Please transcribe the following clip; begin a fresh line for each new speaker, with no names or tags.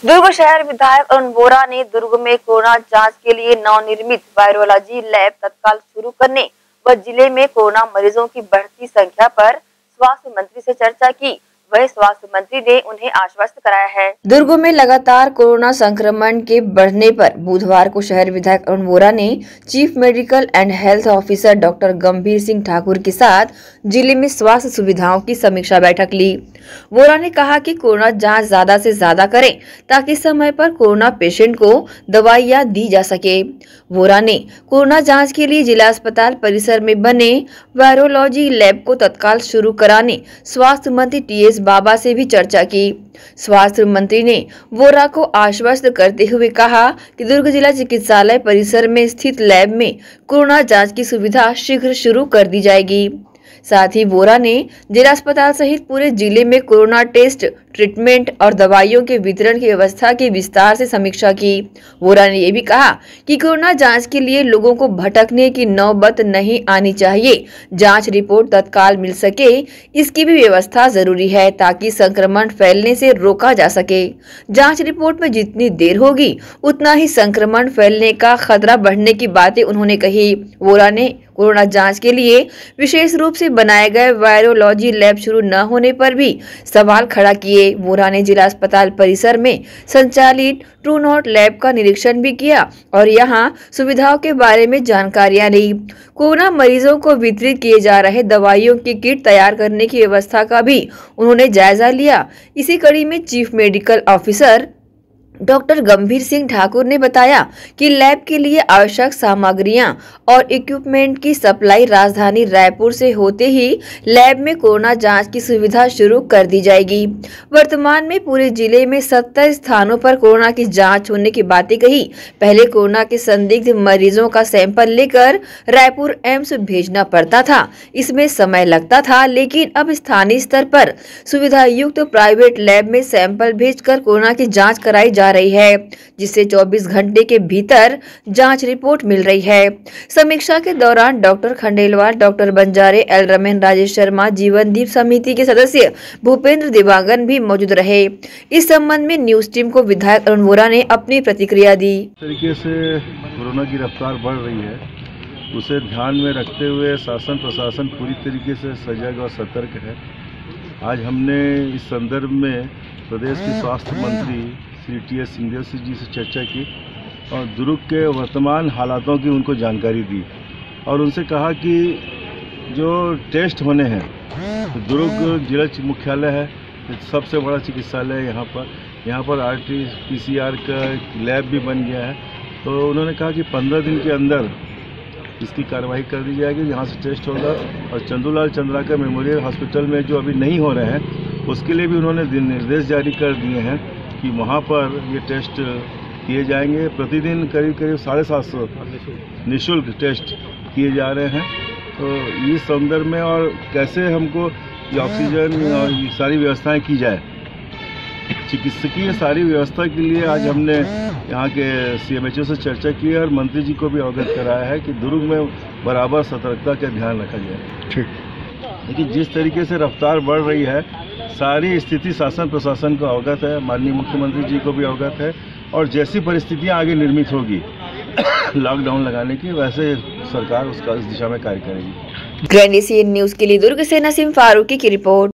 दुर्ग शहर विधायक अरुण वोरा ने दुर्ग में कोरोना जांच के लिए नवनिर्मित वायरोलॉजी लैब तत्काल शुरू करने व जिले में कोरोना मरीजों की बढ़ती संख्या पर स्वास्थ्य मंत्री से चर्चा की। वही स्वास्थ्य मंत्री ने उन्हें आश्वस्त कराया है। दुर्ग में लगातार कोरोना संक्रमण के बढ़ने पर बुधवार को शहर विधायक अरुण वोरा ने chief medical and health officer doctor Gambhir Singh Thakur के साथ जिले में स्वास्थ्य सुविधाओं की समीक्षा बैठक ली। वोरा ने कहा कि कोरोना जांच ज्यादा से ज्यादा करें ताकि समय पर कोरोना पेशेंट को दवाइयां दी जा सके। वोरा ने कोरोना जांच के लिए जिला अस्पताल परिसर में बने वायरोलॉजी लैब को तत्काल शुरू कराने स्वास्थ्य मंत्री टीएस बाबा से भी चर्चा की। स्वास्थ्य मंत्री ने वोरा को आश्वस्त करते हुए कहा कि दुर्ग जिला चिकित्सालय परिसर में स्थित लैब में कोरोना जांच की सुविधा शीघ्र शुरू कर दी जाएगी। साथ ही वोरा ने जिला अस्पताल सहित पूरे जिले में कोरोना टेस्ट, ट्रीटमेंट और दवाइयों के वितरण की व्यवस्था की विस्तार से समीक्षा की। वोरा ने यह भी कहा कि कोरोना जांच के लिए लोगों को भटकने की नौबत नहीं आनी चाहिए। जांच रिपोर्ट तत्काल मिल सके, इसकी भी व्यवस्था जरूरी है ताकि संक्रमण फैलने से रोका जा सके। जांच रिपोर्ट में जितनी देर होगी उतना ही संक्रमण फैलने का खतरा बढ़ने की बातें उन्होंने कही। वोरा ने कोरोना जांच के लिए विशेष रूप से बनाए गए वायरोलॉजी लैब शुरू न होने पर भी सवाल खड़ा किए। वोरा ने जिला अस्पताल परिसर में संचालित ट्रू नॉट लैब का निरीक्षण भी किया और यहां सुविधाओं के बारे में जानकारियां ली। कोरोना मरीजों को वितरित किए जा रहे दवाइयों की किट तैयार करने की व्यवस्था का भी उन्होंने जायजा लिया। इसी कड़ी में chief medical officer doctor Gambhir Singh Thakur ने बताया कि लैब के लिए आवश्यक सामग्रियां और इक्विपमेंट की सप्लाई राजधानी रायपुर से होते ही लैब में कोरोना जांच की सुविधा शुरू कर दी जाएगी। वर्तमान में पूरे जिले में 70 स्थानों पर कोरोना की जांच होने की बातें कही। पहले कोरोना के संदिग्ध मरीजों का सैंपल लेकर रायपुर एम्स भेजना पड़ता था, इसमें समय लगता था, लेकिन अब स्थानीय स्तर पर सुविधा युक्त प्राइवेट लैब में सैंपल भेजकर कोरोना की जाँच कराई जा रही है, जिससे 24 घंटे के भीतर जांच रिपोर्ट मिल रही है। समीक्षा के दौरान doctor Khandelwal, doctor Banjare, L Ramen, Rajesh Sharma, Jeevan Deep समिति के सदस्य भूपेंद्र दिवांगन भी मौजूद रहे। इस संबंध में न्यूज टीम को विधायक अरुण वोरा ने अपनी प्रतिक्रिया दी।
तरीके से कोरोना की रफ्तार बढ़ रही है, उसे ध्यान में रखते हुए शासन प्रशासन पूरी तरीके से सजग और सतर्क है। आज हमने इस संदर्भ में प्रदेश के स्वास्थ्य मंत्री श्री टीएस सिंहदेव जी से चर्चा की और दुर्ग के वर्तमान हालातों की उनको जानकारी दी और उनसे कहा कि जो टेस्ट होने हैं तो दुर्ग जिला मुख्यालय है, सबसे बड़ा चिकित्सालय है। यहाँ पर RT-PCR का लैब भी बन गया है, तो उन्होंने कहा कि 15 दिन के अंदर इसकी कार्रवाई कर दी जाएगी, यहाँ से टेस्ट होगा। और चंदूलाल चंद्राकर मेमोरियल हॉस्पिटल में जो अभी नहीं हो रहे हैं उसके लिए भी उन्होंने निर्देश जारी कर दिए हैं कि वहाँ पर ये टेस्ट किए जाएंगे। प्रतिदिन करीब 750 निःशुल्क टेस्ट किए जा रहे हैं। तो इस संदर्भ में और कैसे हमको ये ऑक्सीजन और ये सारी व्यवस्थाएं की जाए, चिकित्सकीय सारी व्यवस्था के लिए आज हमने यहाँ के CMHO से चर्चा की है और मंत्री जी को भी अवगत कराया है कि दुर्ग में बराबर सतर्कता का ध्यान रखा जाए। ठीक, लेकिन जिस तरीके से रफ्तार बढ़ रही है, सारी स्थिति शासन प्रशासन को अवगत है, माननीय मुख्यमंत्री जी को भी अवगत है और जैसी परिस्थितियां आगे निर्मित होगी लॉकडाउन लगाने की, वैसे सरकार उसका इस दिशा में कार्य करेगी।
ग्रैंड एशियन न्यूज के लिए दुर्ग से नसीम फारूकी की रिपोर्ट।